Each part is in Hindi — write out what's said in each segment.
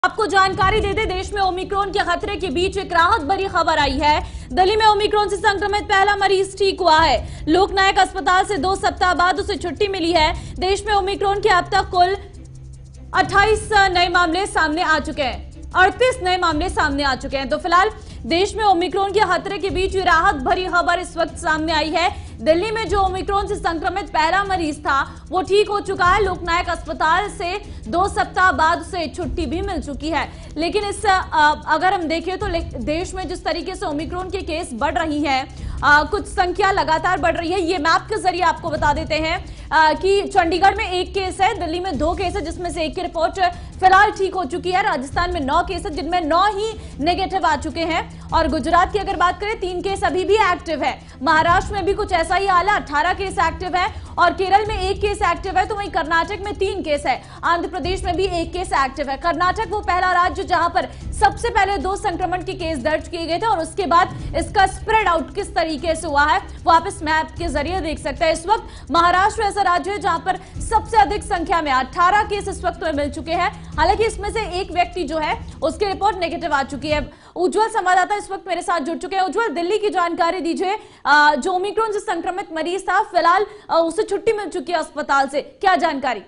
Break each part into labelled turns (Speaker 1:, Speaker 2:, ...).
Speaker 1: आपको जानकारी दे दें, देश में ओमिक्रॉन के खतरे के बीच एक राहत भरी खबर आई है। दिल्ली में ओमिक्रॉन से संक्रमित पहला मरीज ठीक हुआ है। लोकनायक अस्पताल से 2 सप्ताह बाद उसे छुट्टी मिली है। देश में ओमिक्रॉन के अब तक कुल 28 नए मामले सामने आ चुके हैं, 38 नए मामले सामने आ चुके हैं। तो फिलहाल देश में ओमिक्रॉन के खतरे के बीच राहत भरी खबर इस वक्त सामने आई है। दिल्ली में जो ओमिक्रॉन से संक्रमित पहला मरीज था वो ठीक हो चुका है। लोकनायक अस्पताल से 2 सप्ताह बाद उसे छुट्टी भी मिल चुकी है। लेकिन इस अगर हम देखें तो देश में जिस तरीके से ओमिक्रॉन के केस बढ़ रही हैं, कुछ संख्या लगातार बढ़ रही है। ये मैप के जरिए आपको बता देते हैं कि चंडीगढ़ में 1 केस है, दिल्ली में 2 केस है, जिसमें से 1 की रिपोर्ट फिलहाल ठीक हो चुकी है। राजस्थान में 9 केस है, जिनमें 9 ही नेगेटिव आ चुके हैं। और गुजरात की अगर बात करें, 3 केस अभी भी एक्टिव है। महाराष्ट्र में भी कुछ ऐसा ही हाल है, 18 केस एक्टिव है। और केरल में 1 केस एक्टिव है। तो वहीं कर्नाटक में 3 केस है। आंध्र प्रदेश में भी 1 केस एक्टिव है। कर्नाटक वो पहला राज्य जहां पर सबसे पहले 2 संक्रमण के केस दर्ज किए गए थे, और उसके बाद इसका स्प्रेड आउट किस तरीके से हुआ है वो आप इस मैप के जरिए देख सकते हैं। इस वक्त महाराष्ट्र ऐसा राज्य है जहां पर सबसे अधिक संख्या में 18 केस इस वक्त में मिल चुके हैं। हालांकि इसमें से 1 व्यक्ति जो है उसकी रिपोर्ट नेगेटिव आ चुकी है। उज्जवल संवाददाता इस वक्त मेरे साथ जुड़ चुके हैं। उज्जवल, दिल्ली की जानकारी दीजिए। जो ओमिक्रॉन से संक्रमित मरीज था, फिलहाल उसे छुट्टी मिल चुकी है अस्पताल से, क्या जानकारी?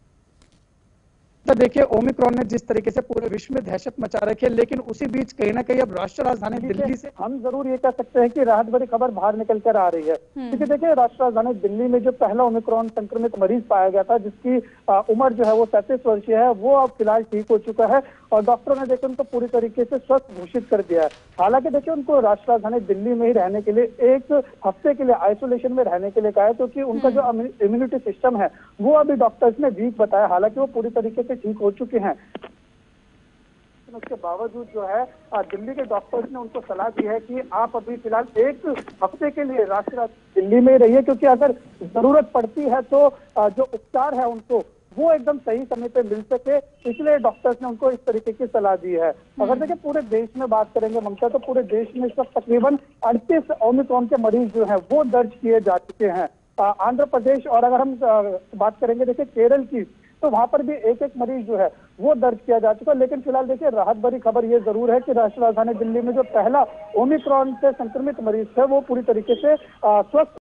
Speaker 2: तो देखिए, ओमिक्रॉन ने जिस तरीके से पूरे विश्व में दहशत मचा रखी है, लेकिन उसी बीच कहीं ना कहीं अब राष्ट्रीय राजधानी दिल्ली से हम जरूर ये कह सकते हैं कि राहत भरी खबर बाहर निकल कर आ रही है। क्योंकि देखिए, राष्ट्रीय राजधानी दिल्ली में जो पहला ओमिक्रॉन संक्रमित मरीज पाया गया था, जिसकी उम्र जो है वो 37 वर्षीय है, वो अब फिलहाल ठीक हो चुका है और डॉक्टरों ने देखिए उनको पूरी तरीके से स्वस्थ घोषित कर दिया है। हालांकि देखिए, उनको राष्ट्रीय राजधानी दिल्ली में ही रहने के लिए 1 हफ्ते के लिए आइसोलेशन में रहने के लिए कहा है, क्योंकि उनका जो इम्यूनिटी सिस्टम है वो अभी डॉक्टर्स ने वीक बताया। हालांकि वो पूरी तरीके से ठीक हो चुके हैं, उसके बावजूद जो है दिल्ली के डॉक्टर्स ने उनको सलाह दी है कि आप अभी फिलहाल 1 हफ्ते के लिए राष्ट्रीय दिल्ली में रहिए, क्योंकि अगर जरूरत पड़ती है तो जो उपचार है उनको वो एकदम सही समय पे मिल सके, इसलिए डॉक्टर्स ने उनको इस तरीके की सलाह दी है। अगर देखिए पूरे देश में बात करेंगे ममता, तो पूरे देश में इस वक्त तकरीबन 38 ओमिक्रॉन के मरीज जो है वो दर्ज किए जा चुके हैं। आंध्र प्रदेश और अगर हम बात करेंगे देखिए केरल की, तो वहां पर भी 1-1 मरीज जो है वो दर्ज किया जा चुका है। लेकिन फिलहाल देखिए, राहत भरी खबर ये जरूर है कि राष्ट्रीय राजधानी दिल्ली में जो पहला ओमिक्रॉन से संक्रमित मरीज है वो पूरी तरीके से स्वस्थ